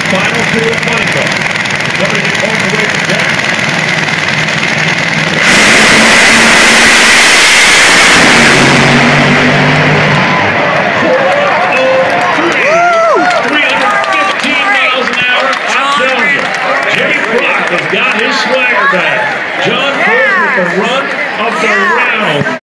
final two of money car. Somebody get home away from Jack. Got his swagger back. John Ford with the run of the round.